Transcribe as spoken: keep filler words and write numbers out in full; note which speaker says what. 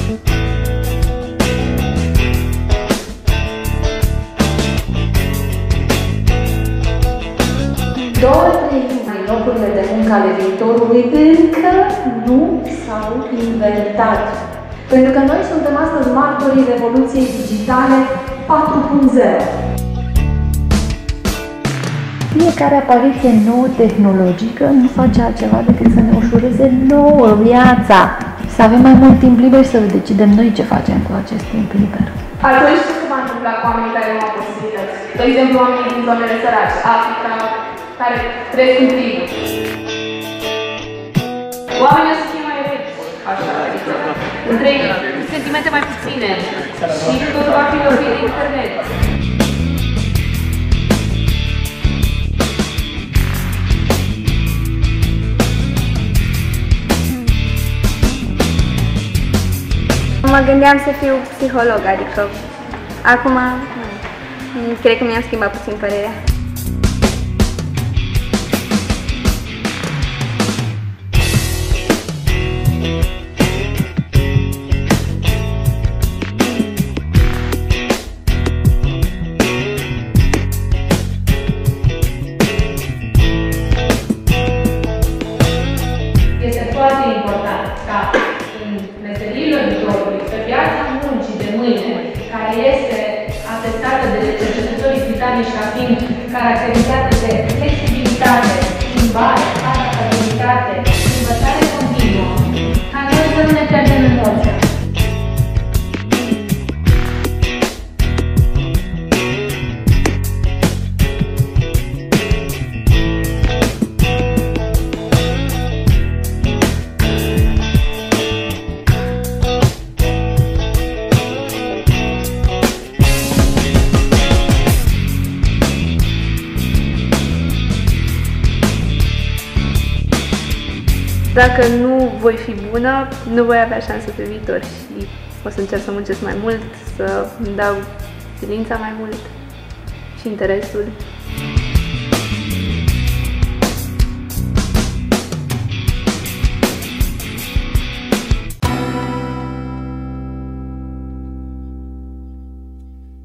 Speaker 1: Două treimi din locurile de muncă ale viitorului încă nu s-au inventat. Pentru că noi suntem astăzi martorii revoluției digitale patru punct zero.
Speaker 2: Fiecare apariție nouă tehnologică nu face altceva decât să ne ușureze nouă viața. Să avem mai mult timp liber și să decidem noi ce facem cu acest timp liber.
Speaker 3: Atunci ce se va întâmpla cu oamenii care nu au posibilități? De exemplu, oamenii din zonele sărace, Africa, care trăiesc în triburi. Oamenii o să fie mai reci, așa, adică între ei sentimente mai puține și totul va fi lovit de internet.
Speaker 4: Mă gândeam să fiu psiholog, adică acum cred că mi-am schimbat puțin părerea.
Speaker 3: Este foarte important ca în meseriile viitorului, pe piața muncii de mâine, care este atestată de cercetătorii britanici ca fiind caracterizată de flexibilitate, schimbare, adaptabilitate, învățare continuă, ca noi să nu ne pierdem emoția.
Speaker 4: Dacă nu voi fi bună, nu voi avea șanse pe viitor și o să încerc să muncesc mai mult, să îmi dau silința mai mult și interesul.